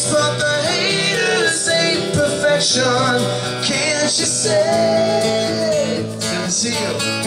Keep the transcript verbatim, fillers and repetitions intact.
praise, but the haters ain't perfection. Can't you say? Good to see you.